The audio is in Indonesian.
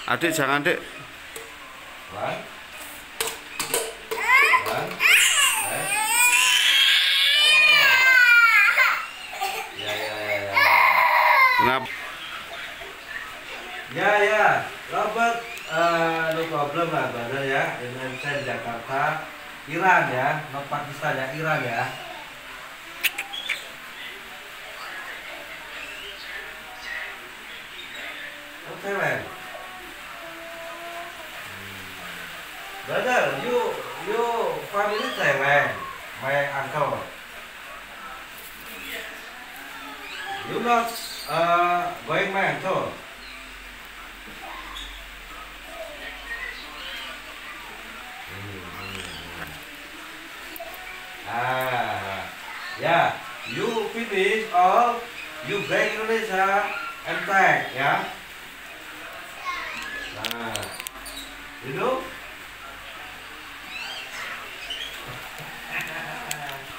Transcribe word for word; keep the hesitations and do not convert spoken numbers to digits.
Adik jangan, Dik. One. One. Eh. Ya, ya, ya, ya. Kenapa? Ya, ya. Robert, uh, no problem lah, brother ya. Indonesia di Jakarta, Iran ya, no Pakistan ya, Iran ya. Okay, man. Brother, you you family say man, my uncle. You not uh going my uncle. Ah, yeah. You finish all. You back Indonesia and back, yeah. Ah, you know.